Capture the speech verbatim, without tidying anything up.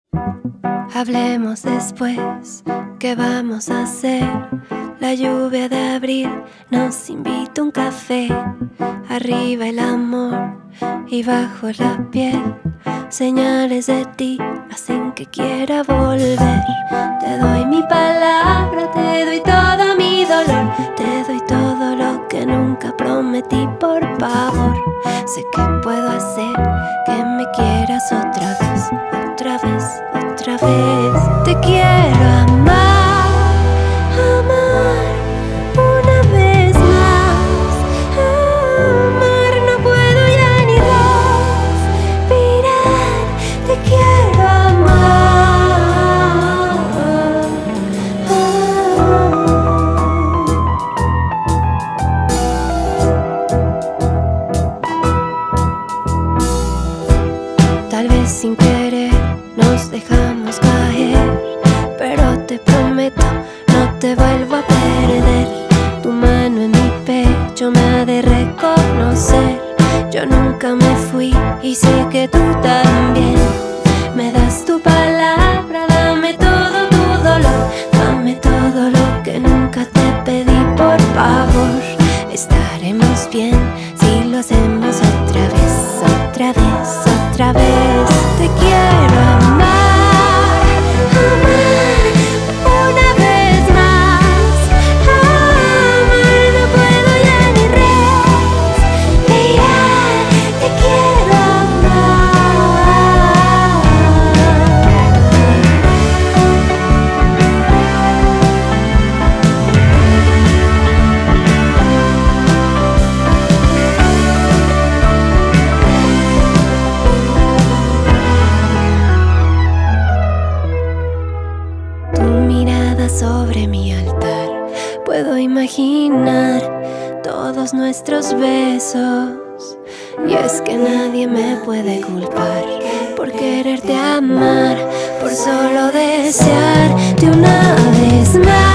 Hablemos después, ¿qué vamos a hacer? La lluvia de abril nos invita a un café. Arriba el amor y bajo la piel, señales de ti hacen que quiera volver. Te doy mi palabra, te doy todo mi dolor, te doy todo lo que nunca prometí por favor. Sé que puedo hacer que me quieras otra vez, otra vez, otra vez. Te quiero amar, amar una vez más. Amar no puedo ya ni respirar. Te quiero amar. Tal vez sin querer nos dejamos caer, pero te prometo, no te vuelvo a perder. Tu mano en mi pecho me ha de reconocer. Yo nunca me fui y sé que tú también. Me das tu palabra, dame todo tu dolor, dame todo lo que nunca te pedí por favor. Estaremos bien si lo hacemos otra vez, otra vez, otra vez. Te quiero amar, amar una vez más. Amar no puedo ya ni respirar. Te quiero sobre mi altar. Puedo imaginar todos nuestros besos, y es que nadie me puede culpar por quererte amar, por solo desearte una vez más.